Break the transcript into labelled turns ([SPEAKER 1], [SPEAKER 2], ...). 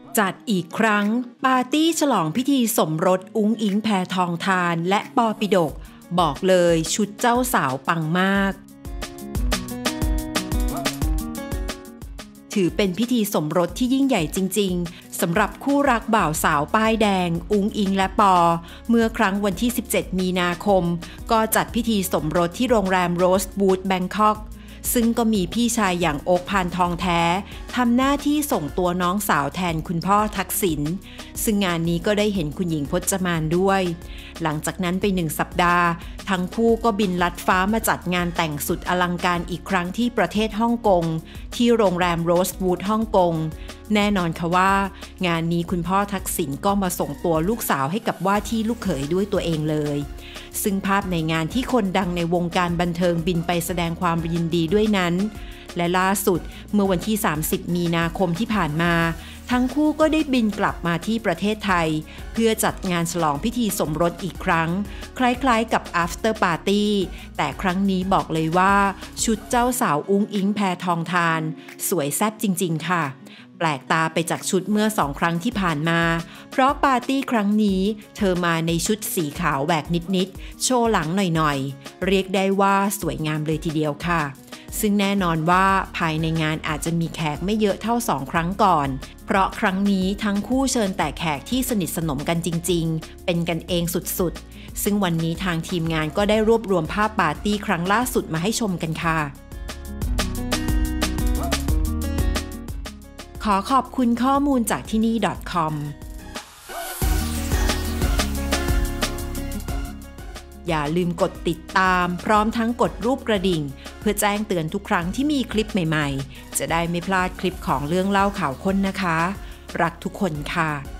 [SPEAKER 1] จัดอีกครั้งปาร์ตี้ฉลองพิธีสมรสอุ๊งอิ๊งแพทองธารและปอปิฎกบอกเลยชุดเจ้าสาวปังมากถือเป็นพิธีสมรสที่ยิ่งใหญ่จริงๆสำหรับคู่รักบ่าวสาวป้ายแดงอุ๊งอิ๊งและปอเมื่อครั้งวันที่17มีนาคมก็จัดพิธีสมรสที่โรงแรมโรสวูดแบงคอกซึ่งก็มีพี่ชายอย่างโอ๊คพานทองแท้ทำหน้าที่ส่งตัวน้องสาวแทนคุณพ่อทักษิณซึ่งงานนี้ก็ได้เห็นคุณหญิงพจมานด้วยหลังจากนั้นไป1 สัปดาห์ทั้งคู่ก็บินลัดฟ้ามาจัดงานแต่งสุดอลังการอีกครั้งที่ประเทศฮ่องกงที่โรงแรมโรสวูดฮ่องกงแน่นอนค่ะว่างานนี้คุณพ่อทักษิณก็มาส่งตัวลูกสาวให้กับว่าที่ลูกเขยด้วยตัวเองเลยซึ่งภาพในงานที่คนดังในวงการบันเทิงบินไปแสดงความยินดีด้วยนั้นและล่าสุดเมื่อวันที่30มีนาคมที่ผ่านมาทั้งคู่ก็ได้บินกลับมาที่ประเทศไทยเพื่อจัดงานฉลองพิธีสมรสอีกครั้งคล้ายๆกับ after party แต่ครั้งนี้บอกเลยว่าชุดเจ้าสาวอุ๊งอิ๊งแพทองธารสวยแซ่บจริงๆค่ะแปลกตาไปจากชุดเมื่อ2 ครั้งที่ผ่านมาเพราะปาร์ตี้ครั้งนี้เธอมาในชุดสีขาวแหวกนิดๆโชว์หลังหน่อยๆเรียกได้ว่าสวยงามเลยทีเดียวค่ะซึ่งแน่นอนว่าภายในงานอาจจะมีแขกไม่เยอะเท่า2 ครั้งก่อนเพราะครั้งนี้ทั้งคู่เชิญแต่แขกที่สนิทสนมกันจริงๆเป็นกันเองสุดๆซึ่งวันนี้ทางทีมงานก็ได้รวบรวมภาพปาร์ตี้ครั้งล่าสุดมาให้ชมกันค่ะขอขอบคุณข้อมูลจากที่นี่ .com อย่าลืมกดติดตามพร้อมทั้งกดรูปกระดิ่งเพื่อแจ้งเตือนทุกครั้งที่มีคลิปใหม่ๆจะได้ไม่พลาดคลิปของเรื่องเล่าข่าวค้นนะคะรักทุกคนค่ะ